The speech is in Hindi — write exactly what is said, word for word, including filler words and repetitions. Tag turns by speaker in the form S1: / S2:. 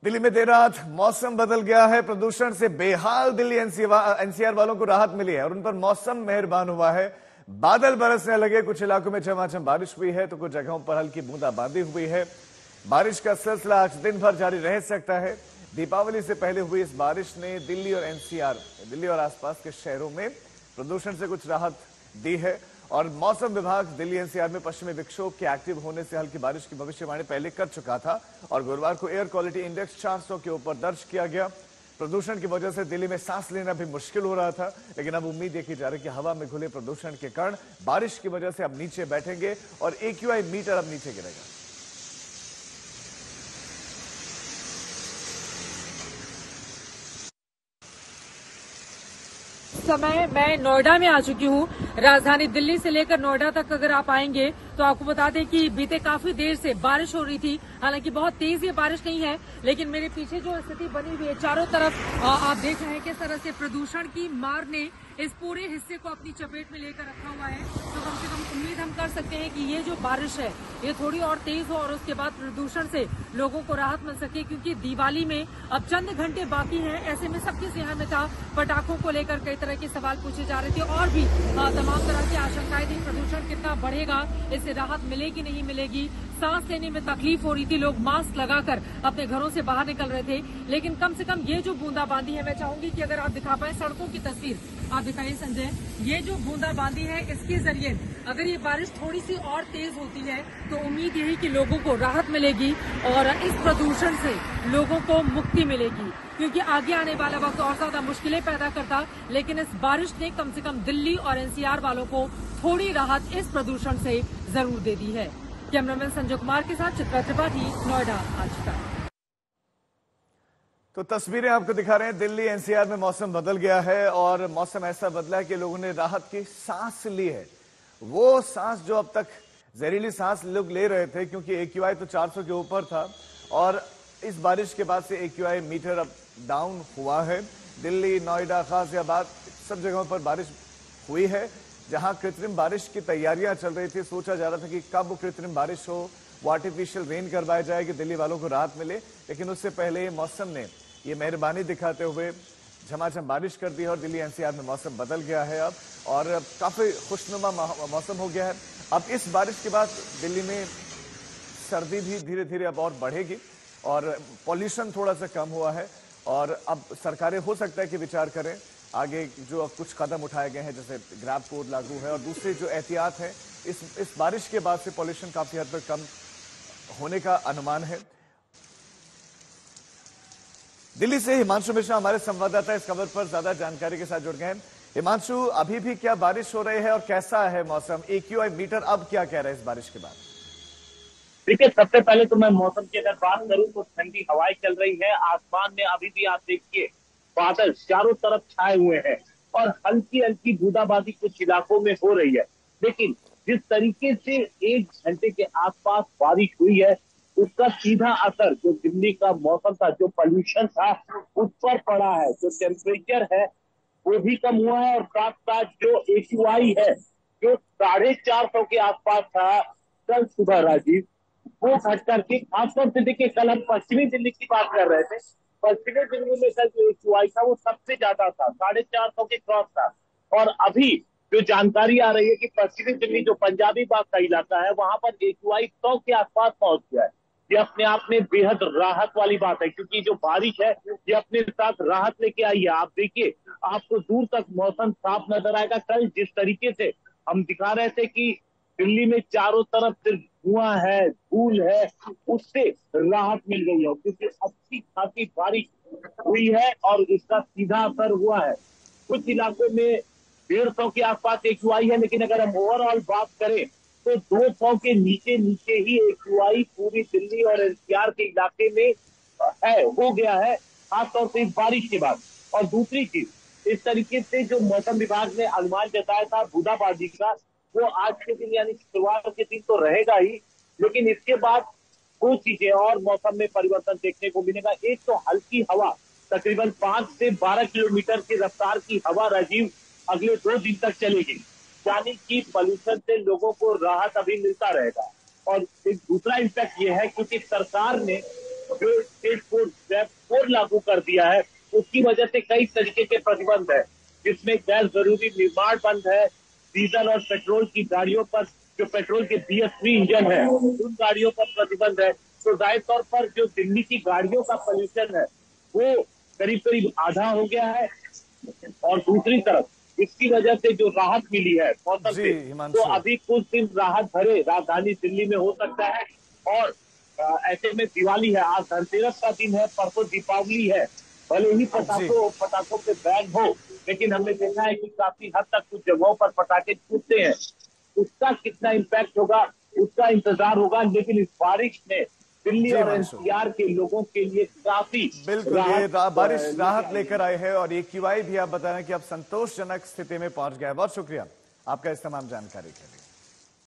S1: दिल्ली में देर रात मौसम बदल गया है। प्रदूषण से बेहाल दिल्ली एनसीआर वालों को राहत मिली है और उन पर मौसम मेहरबान हुआ है। बादल बरसने लगे, कुछ इलाकों में झमाझम बारिश हुई है तो कुछ जगहों पर हल्की बूंदाबांदी हुई है। बारिश का सिलसिला आज दिन भर जारी रह सकता है। दीपावली से पहले हुई इस बारिश ने दिल्ली और एनसीआर, दिल्ली और आसपास के शहरों में प्रदूषण से कुछ राहत दी है। और मौसम विभाग दिल्ली एनसीआर में पश्चिमी विक्षोभ के एक्टिव होने से हल्की बारिश की भविष्यवाणी पहले कर चुका था और गुरुवार को एयर क्वालिटी इंडेक्स चार सौ के ऊपर दर्ज किया गया। प्रदूषण की वजह से दिल्ली में सांस लेना भी मुश्किल हो रहा था, लेकिन अब उम्मीद देखी जा रही है कि हवा में घुले प्रदूषण के कारण बारिश की वजह से अब नीचे बैठेंगे और एक्यूआई मीटर अब नीचे गिरेगा।
S2: समय मैं नोएडा में आ चुकी हूँ। राजधानी दिल्ली से लेकर नोएडा तक अगर आप आएंगे तो आपको बता दें कि बीते काफी देर से बारिश हो रही थी। हालांकि बहुत तेज ये बारिश नहीं है, लेकिन मेरे पीछे जो स्थिति बनी हुई है, चारों तरफ आप देख रहे हैं किस तरह से प्रदूषण की मार ने इस पूरे हिस्से को अपनी चपेट में लेकर रखा हुआ है। तो कम से कम उम्मीद हम कर सकते हैं कि ये जो बारिश है ये थोड़ी और तेज हो और उसके बाद प्रदूषण से लोगों को राहत मिल सके, क्योंकि दिवाली में अब चंद घंटे बाकी हैं। ऐसे में सबके ज़हन में था, पटाखों को लेकर कई तरह के सवाल पूछे जा रहे थे और भी तमाम तरह की आशंकाएं थी। प्रदूषण कितना बढ़ेगा, इससे राहत मिलेगी नहीं मिलेगी, सांस लेने में तकलीफ हो रही थी, लोग मास्क लगाकर अपने घरों से बाहर निकल रहे थे। लेकिन कम से कम ये जो बूंदाबांदी है, मैं चाहूंगी कि अगर आप दिखा पाए सड़कों की तस्वीर, आप दिखाइए संजय, ये जो बूंदाबांदी है इसके जरिए अगर ये बारिश थोड़ी सी और तेज होती है तो उम्मीद यही कि लोगों को राहत मिलेगी और इस प्रदूषण से लोगों को मुक्ति मिलेगी, क्योंकि आगे आने वाला वक्त और ज्यादा मुश्किलें पैदा करता। लेकिन इस बारिश ने कम से कम दिल्ली और एनसीआर वालों को थोड़ी राहत इस प्रदूषण से जरूर दे दी है। कैमरामैन संजय कुमार के साथ चित्रा त्रिपाठी, नोएडा आज तक।
S1: तो तस्वीरें आपको दिखा रहे हैं, दिल्ली एनसीआर में मौसम बदल गया है और मौसम ऐसा बदला है कि लोगों ने राहत की सांस ली है। वो सांस जो अब तक जहरीली सांस लोग ले रहे थे, क्योंकि एक्यूआई तो चार सौ के ऊपर था और इस बारिश के बाद से एक्यूआई मीटर अब डाउन हुआ है। दिल्ली, नोएडा, गाजियाबाद सब जगहों पर बारिश हुई है। जहां कृत्रिम बारिश की तैयारियां चल रही थी, सोचा जा रहा था कि कब कृत्रिम बारिश हो, वो आर्टिफिशियल रेन करवाया जाए कि दिल्ली वालों को राहत मिले, लेकिन उससे पहले मौसम ने ये मेहरबानी दिखाते हुए झमाझम बारिश कर दी है और दिल्ली एनसीआर में मौसम बदल गया है अब और काफी खुशनुमा मौसम हो गया है। अब इस बारिश के बाद दिल्ली में सर्दी भी धीरे धीरे अब और बढ़ेगी और पॉल्यूशन थोड़ा सा कम हुआ है और अब सरकारें हो सकता है कि विचार करें आगे जो अब कुछ कदम उठाए गए हैं, जैसे ग्रैब कोड लागू है और दूसरे जो एहतियात है, इस इस बारिश के बाद से पॉल्यूशन काफी हद तक कम होने का अनुमान है। दिल्ली से हिमांशु मिश्रा हमारे संवाददाता इस खबर पर ज्यादा जानकारी के साथ जुड़ गए हैं। हिमांशु, अभी भी क्या बारिश हो रही है और कैसा है मौसम? एक्यूआई मीटर अब क्या कह रहा है इस बारिश के बाद?
S3: देखिए, सबसे पहले तो मैं मौसम की अगर बात करूं तो ठंडी हवाएं चल रही है। आसमान में अभी भी आप देखिए बादल चारों तरफ छाए हुए हैं और हल्की हल्की बूंदाबांदी कुछ इलाकों में हो रही है। लेकिन जिस तरीके से एक घंटे के आसपास बारिश हुई है, उसका सीधा असर जो दिल्ली का मौसम था, जो पॉल्यूशन था, उस पर पड़ा है। जो टेम्परेचर है वो भी कम हुआ है और साथ साथ जो एक्यूआई है, जो साढ़े चार सौ के आसपास था कल सुबह राजीव, वो घट करके खासतौर से देखिए, कल हम पश्चिमी दिल्ली की बात कर रहे थे, पश्चिमी दिल्ली में कल जो एक्यूआई था वो सबसे ज्यादा था, साढ़े चार सौ के क्रॉस था। और अभी जो जानकारी आ रही है कि पश्चिमी दिल्ली जो पंजाबी बाग का इलाका है, वहां पर एक्यूआई सौ के आसपास पहुंच गया है। ये अपने आप में बेहद राहत वाली बात है, क्योंकि जो बारिश है ये अपने साथ राहत लेके आई है। आप देखिए, आपको दूर तक मौसम साफ नजर आएगा। कल जिस तरीके से हम दिखा रहे थे कि दिल्ली में चारों तरफ सिर्फ धुआं है, धूल है, उससे राहत मिल गई है, क्योंकि अच्छी खासी बारिश हुई है और इसका सीधा असर हुआ है। कुछ इलाकों में डेढ़ सौ के आसपास एक्यूआई है, लेकिन अगर हम ओवरऑल बात करें तो दो सौ के नीचे नीचे ही एक्यूआई पूरी दिल्ली और एनसीआर के इलाके में है, हो गया है, खासतौर से बारिश के बाद। और दूसरी चीज, इस तरीके से जो मौसम विभाग ने अनुमान जताया था बूंदाबांदी का, वो आज के दिन यानी शुक्रवार के दिन तो रहेगा ही, लेकिन इसके बाद दो चीजें और मौसम में परिवर्तन देखने को मिलेगा। एक तो हल्की हवा, तकरीबन पांच से बारह किलोमीटर की रफ्तार की हवा राजीव अगले दो दिन तक चलेगी, यानी कि पॉल्यूशन से लोगों को राहत अभी मिलता रहेगा। और एक दूसरा इम्पैक्ट ये है, क्योंकि सरकार ने जो स्टेट फोर जैप फोर लागू कर दिया है, उसकी वजह से कई तरीके के प्रतिबंध है, जिसमें गैर जरूरी निर्माण बंद है, डीजल और पेट्रोल की गाड़ियों पर, जो पेट्रोल के बी एस थ्री इंजन है उन गाड़ियों पर प्रतिबंध है। तो जाहिर तौर पर जो दिल्ली की गाड़ियों का पोल्यूशन है वो करीब करीब आधा हो गया है। और दूसरी तरफ इसकी वजह से जो राहत मिली है मौसम से, तो अभी कुछ दिन राहत भरे राजधानी दिल्ली में हो सकता है। और आ, ऐसे में दिवाली है, आज धनतेरस का दिन है, परसों दीपावली है, भले ही पटाखों पटाखों पे बैन हो, लेकिन हमने देखा है कि काफी हद तक कुछ जगहों पर पटाखे छूटते हैं। उसका कितना इम्पैक्ट होगा उसका इंतजार होगा, लेकिन इस बारिश ने दिल्ली और एन सी आर के लोगों के लिए काफी
S1: बिल्कुल ये रा, बारिश राहत लेकर आए हैं। और ए क्यू आई भी आप बता रहे हैं कि अब संतोषजनक स्थिति में पहुंच गया है। बहुत शुक्रिया आपका इस तमाम जानकारी के लिए।